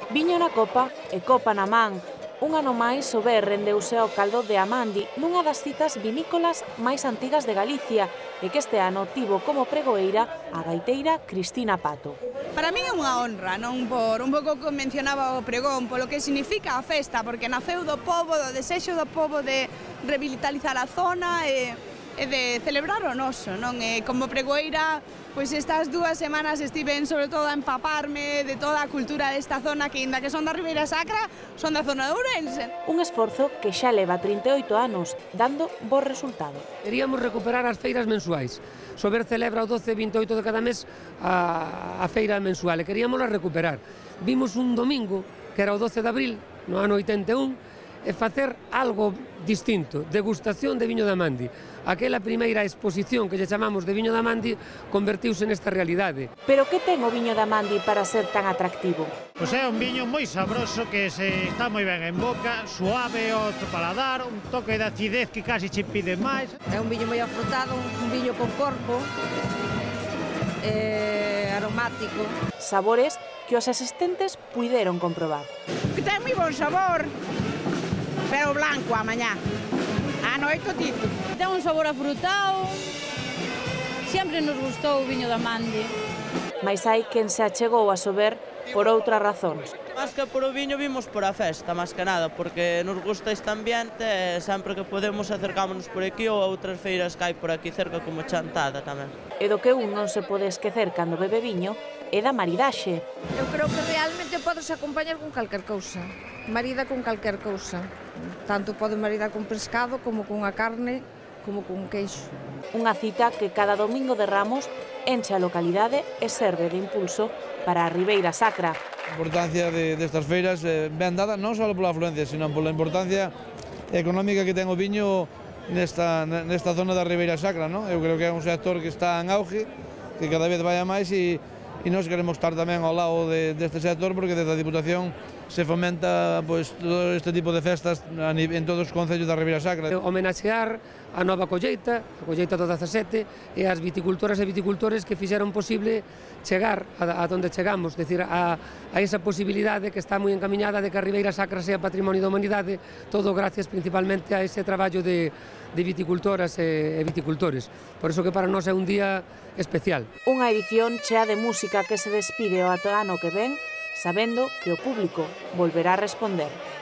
Viño na copa e copa na man. Un ano máis o BER rendeuse ao caldo de Amandi, nunha das citas vinícolas máis antigas de Galicia e que este ano tivo como pregoeira a gaiteira Cristina Pato. Para min é unha honra, non por un pouco que mencionaba o pregón, polo que significa a festa, porque naceu do pobo, do desexo do pobo de revitalizar a zona e de celebrar o noso, non? E como pregoeira, pois estas 2 semanas estiven sobre todo a empaparme de toda a cultura desta zona que, inda que son da Ribeira Sacra, son da zona de Ourense. Un esforzo que xa leva 38 anos, dando bo resultado. Queríamos recuperar as feiras mensuais. O BER celebra o 12 e 28 de cada mes a feira mensual e queríamos recuperar. Vimos un domingo, que era o 12 de abril, no ano 81, e facer algo distinto, degustación de viño de Amandi. Aquela primeira exposición que lle chamamos de viño de Amandi convertiuse nesta realidade. Pero que ten o viño de Amandi para ser tan atractivo? Pois é un viño moi sabroso que está moi ben en boca, suave ao paladar, un toque de acidez que casi che pide máis. É un viño moi afrutado, un viño con corpo, aromático. Sabores que os asistentes puideron comprobar. Que ten moi bon sabor, pero blanco a mañá. A noite o tito. Ten un sabor afrutado. Sempre nos gustou o viño de Amandi. Mais hai quen se achegou a sober por outras razóns. Más que por o viño vimos por a festa, máis que nada, porque nos gusta este ambiente e sempre que podemos acercámonos por aquí ou a outras feiras que hai por aquí cerca como Chantada tamén. E do que un non se pode esquecer cando bebe viño é da maridaxe. Eu creo que realmente podes acompañar con calquer cousa. Marida con calquer cousa. Tanto pode maridar con pescado como con a carne, como con queixo. Unha cita que cada domingo de Ramos enche a localidade e serve de impulso para a Ribeira Sacra. A importancia destas feiras ben dada non só pola afluencia, sino pola importancia económica que ten o viño nesta zona da Ribeira Sacra, non? Eu creo que é un sector que está en auge, que cada vez vai a máis e nós queremos estar tamén ao lado deste sector porque desde a Diputación se fomenta pois, todo este tipo de festas en todos os concellos da Ribeira Sacra. Homenaxear a nova colleita, a colleita do 17, e as viticultoras e viticultores que fixeron posible chegar a donde chegamos, decir, a esa posibilidade que está moi encamiñada de que a Ribeira Sacra sea patrimonio da humanidade, todo gracias principalmente a ese traballo de viticultoras e viticultores. Por iso que para nós é un día especial. Unha edición chea de música que se despide o ano que ven, sabendo que o público volverá a responder.